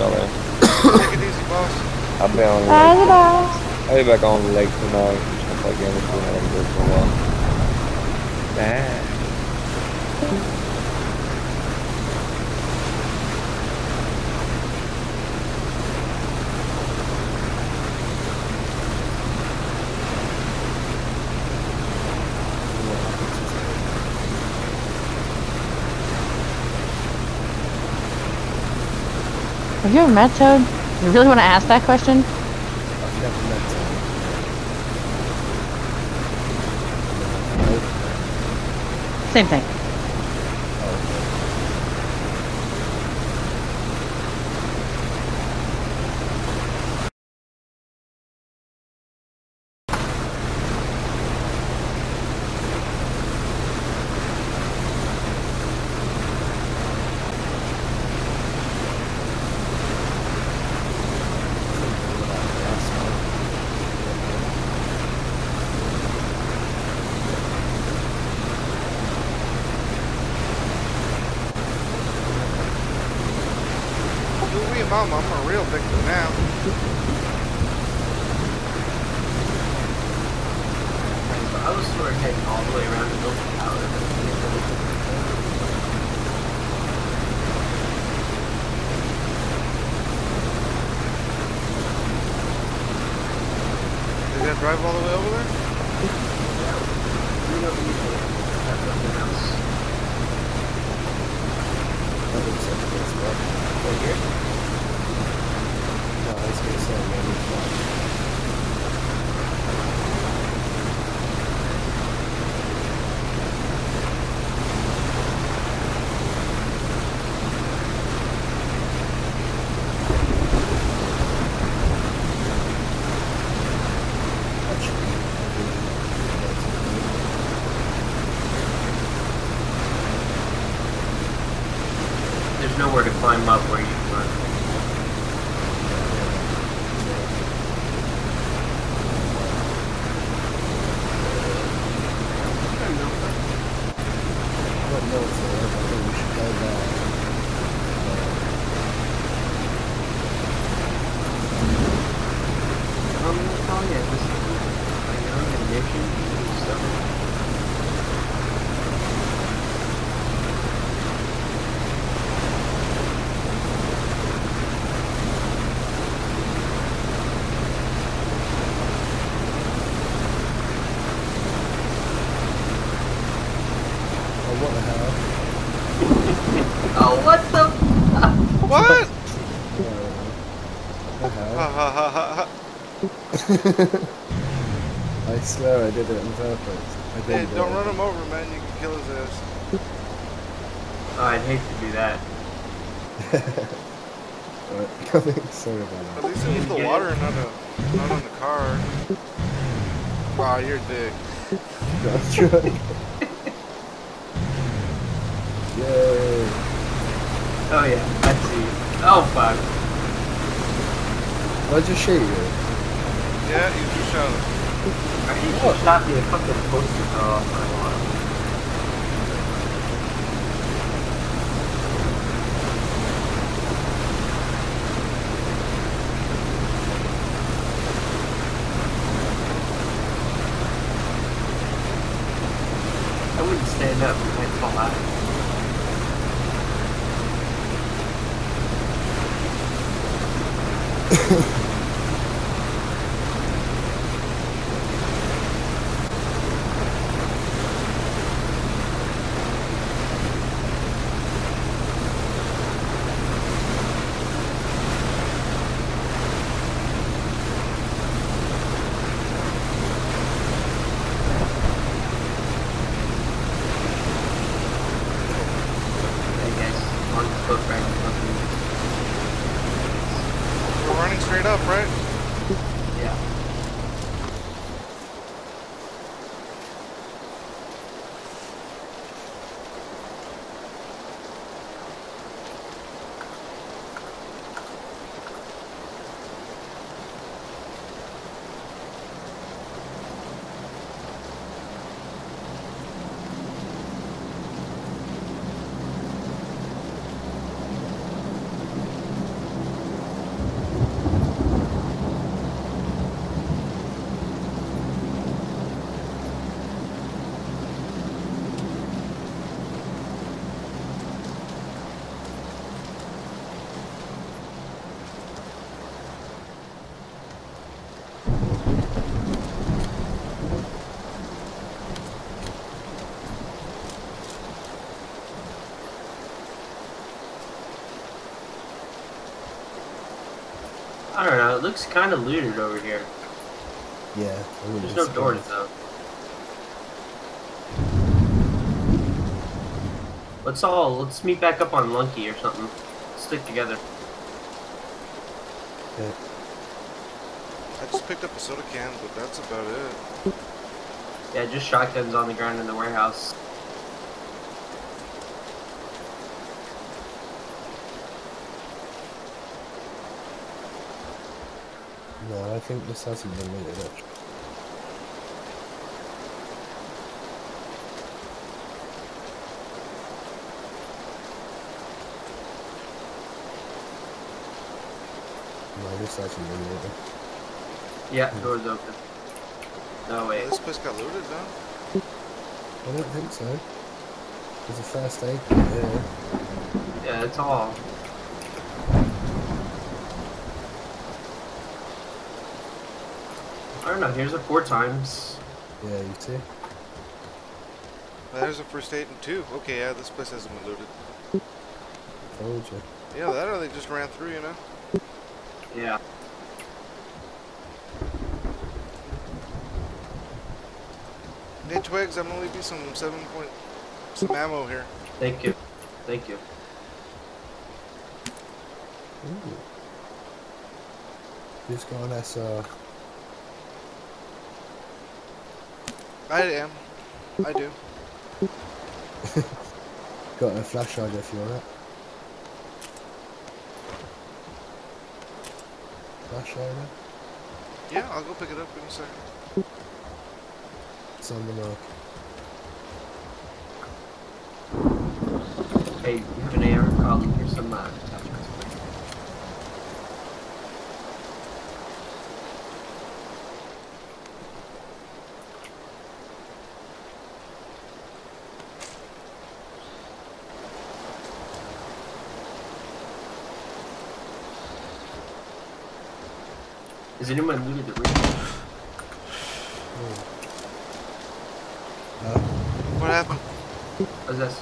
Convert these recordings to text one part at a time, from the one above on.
fella. Take it easy, boss. I'll be on Bye, the lake. boss. I'll be back on the lake tonight. Jump back in between I go for a while. Nah. Have you ever met Toad? You really want to ask that question? I've never met him. Same thing. Mama, I'm a real victim now. I was sort of heading all the way around the Milton Tower. Did you guys drive all the way over there? Yeah. We don't usually have nothing else. That looks like this one. Right here? No, I was going to say maybe fly. There's nowhere to climb up where you were. I don't know if I think we should head Oh yeah, this is my young addiction to stuff. what the hell? Oh, what the? What? What the Ha hell? ha ha ha ha. I swear I did it on purpose. I Hey, didn't don't do run it. him over, man. You can kill his ass. Oh, I'd hate to do that. Alright, coming. Sorry about At that. least it was the water and not on the car. Wow, you're a dick. That's right. Yay. Oh yeah, I see. Oh fuck. Did I just shoot you? Yeah, you just shot him. Are you shot me a fucking poster fell off my wall. I wouldn't stand up, you might fall out. We're running straight up, right? Yeah. I don't know. It looks kind of looted over here. Yeah. I wouldn't There's be no doors surprised. though. Let's meet back up on Lunky or something. Stick together. Yeah. I just picked up a soda can, but that's about it. Yeah, just shotguns on the ground in the warehouse. No, I think this hasn't been looted actually. No, this hasn't been looted. Yeah, doors open. No wait. This place got looted, though. I don't think so. There's a first aid kit here. Yeah, that's all. I don't know. Here's a 4 times. Yeah, you too. There's a first aid and 2. Okay, yeah, this place hasn't been looted. Told you. Yeah, that or they just ran through, you know? Yeah. Hey, Twigs, I'm gonna leave you some some ammo here. Thank you. Thank you. Ooh. Who's got an SR? I am. I do. Got a flash hider if you want it. Flash hider? Yeah, I'll go pick it up in a second. It's on the mark. Hey, you have an AR colleague. Here's some attachments. Is anyone looted the room? What happened? What's this?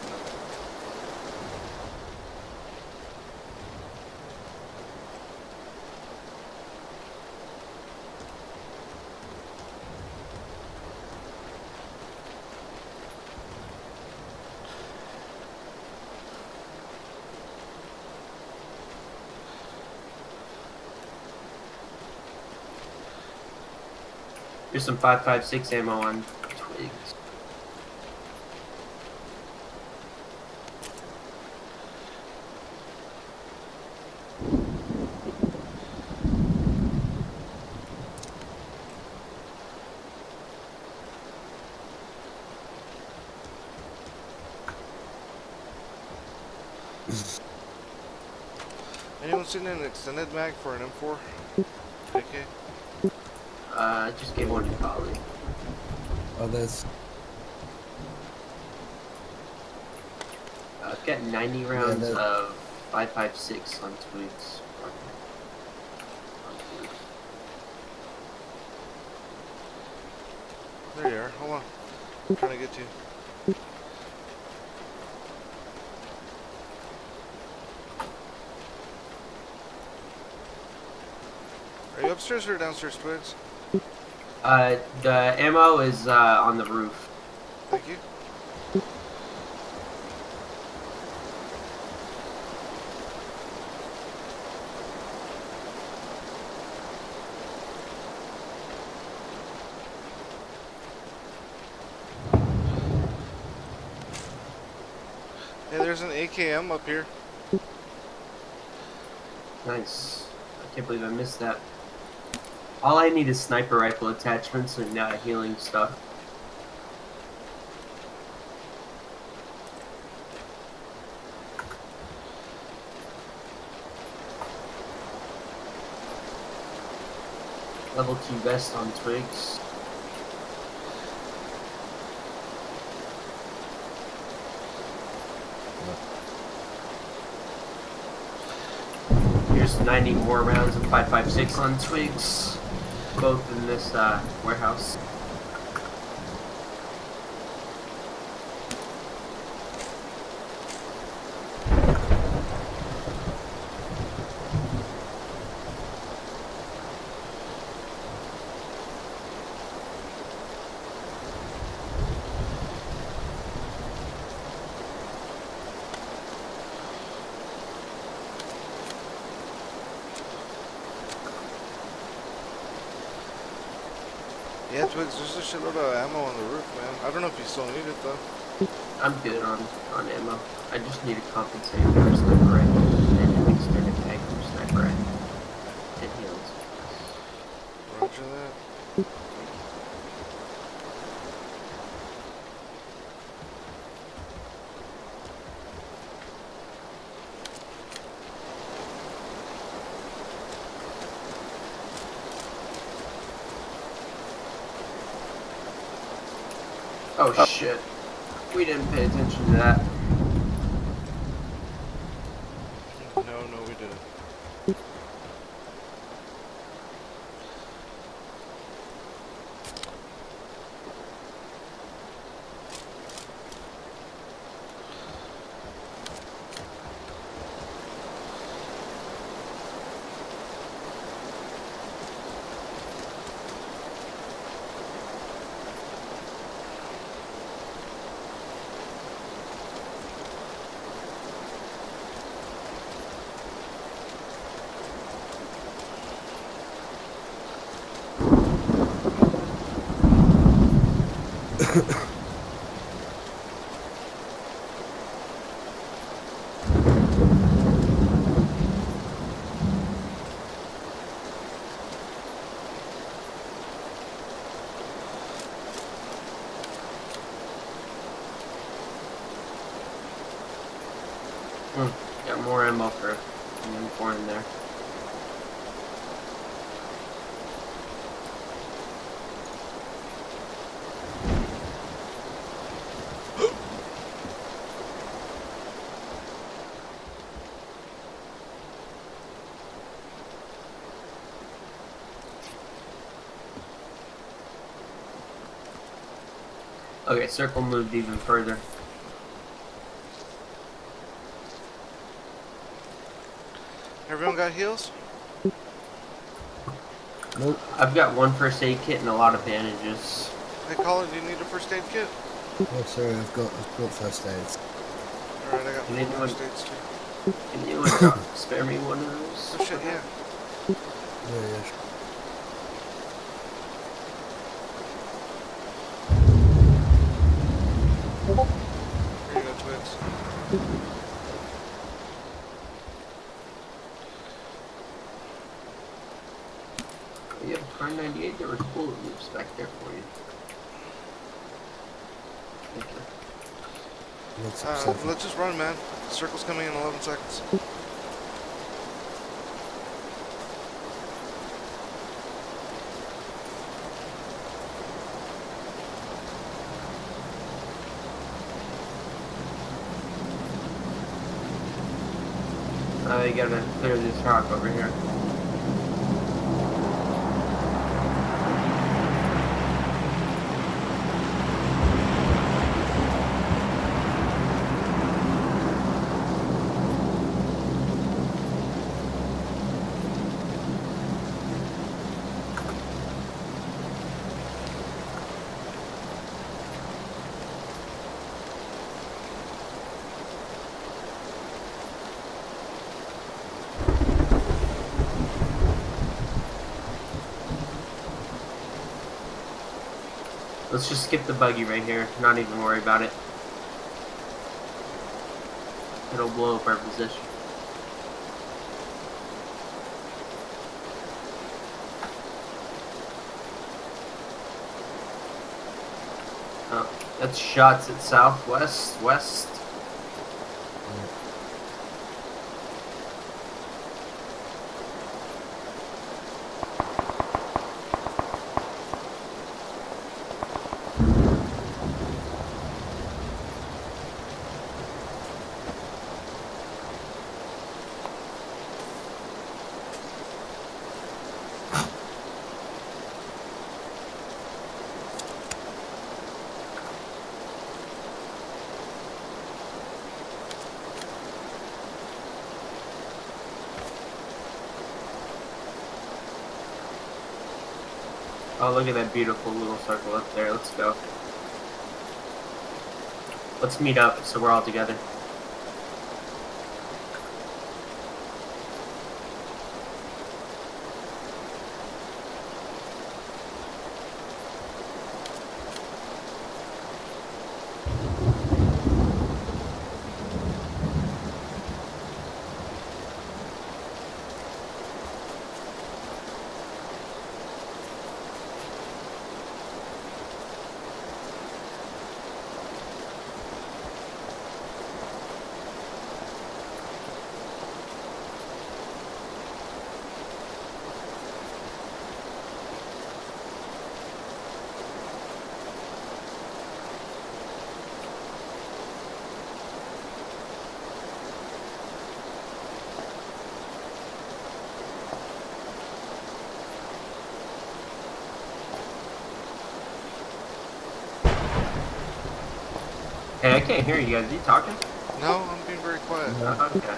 Here's some 5.56 ammo on Twigs. Anyone seen an extended mag for an M4? AK? I just gave one to colleague. Oh, there's. I've got 90 rounds there- of 5.56 on Twigs. There you are. Hold on. I'm trying to get to you. Are you upstairs or downstairs, Twigs? The ammo is on the roof. Thank you. Hey, there's an AKM up here. Nice. I can't believe I missed that. All I need is sniper rifle attachments and healing stuff. Level 2 vest on Twigs. Here's 90 more rounds of 5.56 on Twigs. Both in this warehouse. Yeah, Twigs, there's a shitload of ammo on the roof, man. I don't know if you still need it, though. I'm good on ammo. I just need to compensate for a sniper rifle and an extended mag for sniper rifle. And heals. Roger that. Oh shit. We didn't pay attention to that. No, we didn't. Got more ammo for an M4 in there. Okay, circle moved even further. Everyone got heals? Nope. I've got one first aid kit and a lot of bandages. Hey, Colin, do you need a first aid kit? Oh, sorry, I've got first aids. Alright, I got Can one anyone- first aids too. Can you spare me one of those? Oh shit, yeah. Yeah. Here you go, Twigs. You have a Kar 98, there were bullet loops back there for you. Thank you. Let's just run, man. Circle's coming in 11 seconds. You gotta clear this rock over here. Let's just skip the buggy right here. Not even worry about it. It'll blow up our position. Oh, that's shots at southwest, west. Oh, look at that beautiful little circle up there. Let's go. Let's meet up so we're all together. Hey, I can't hear you guys. Are you talking? No, I'm being very quiet. Okay.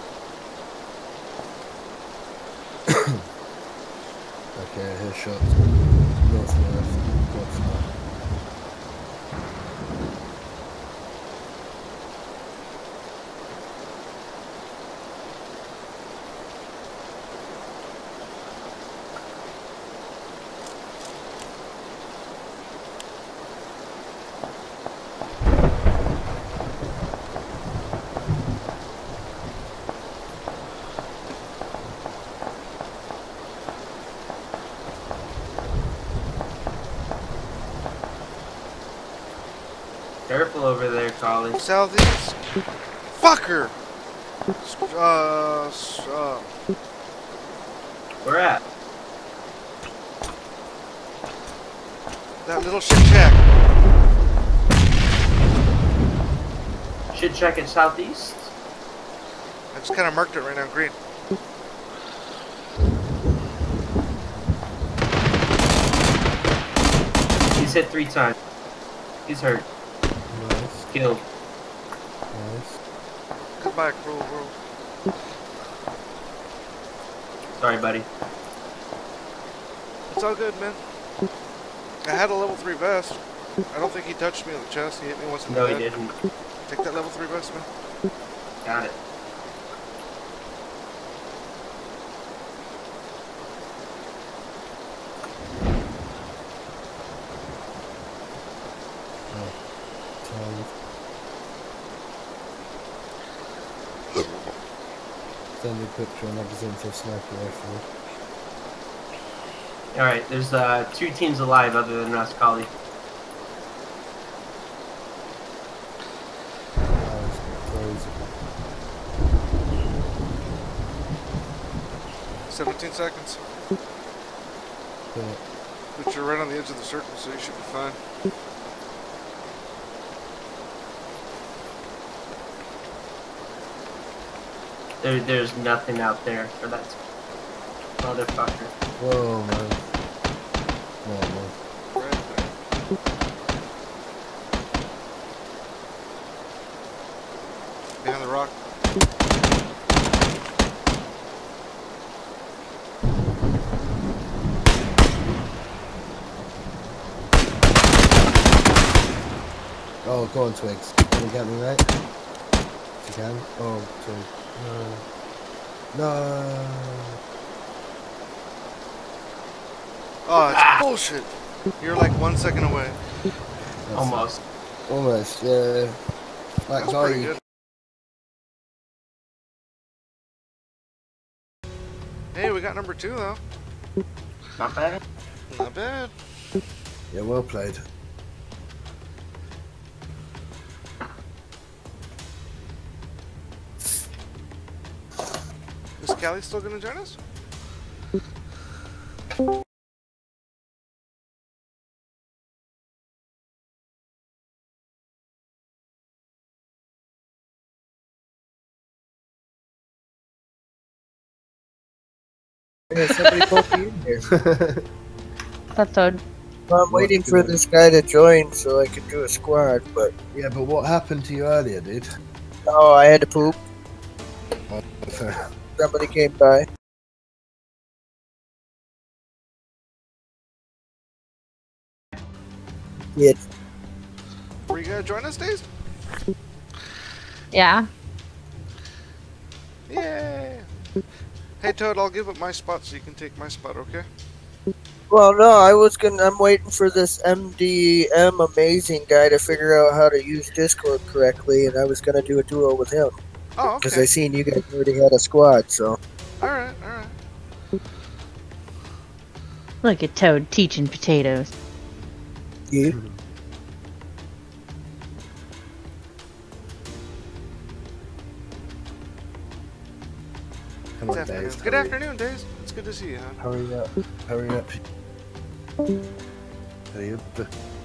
Okay, I hear shots. Northwest. Northwest. Careful over there, Collie. Southeast. Fucker! Where at? That little shit shack. Should check it southeast. I just kind of marked it right now in green. He's hit 3 times. He's hurt. Nice. Killed. Nice. Goodbye, cruel world. Sorry, buddy. It's all good, man. I had a level 3 vest. I don't think he touched me in the chest. He hit me once in the No, head. he didn't. Take that level 3 vest, man. Got it. Send me a picture and magazine for a sniper rifle. Alright, there's 2 teams alive other than us, Collie. Crazy. 17 seconds. Yeah. But you're right on the edge of the circle, so you should be fine. There's nothing out there for that motherfucker. Whoa, man. Oh, man. Right there. Behind the rock. Oh, go on, Twigs. Can you get me right? If you can. Oh, Twigs. No. No. Oh, it's bullshit. You're like 1 second away. That's Almost. Almost, yeah. Like That's pretty Zoe. good. Hey, we got number 2 though. Not bad. Not bad. Yeah, well played. Is Callie still gonna join us? Yeah, somebody put me in here. That's Toad. Well, I'm waiting for this guy to join so I can do a squad, but Yeah, but what happened to you earlier, dude? oh, I had to poop. Fair. Somebody came by. Yeah, Were you gonna join us, Days? Yeah. Yay! Hey Toad, I'll give up my spot so you can take my spot, okay? well, no, I'm waiting for this MDM amazing guy to figure out how to use Discord correctly, and I was gonna do a duo with him. Oh, Because I okay. seen you guys already had a squad, so. Alright, alright. Look at Toad teaching potatoes. Yeah. Come It's on, afternoon. Dave. Good afternoon, Days. It's good to see you, huh? Hurry up. Hurry up. Hurry up.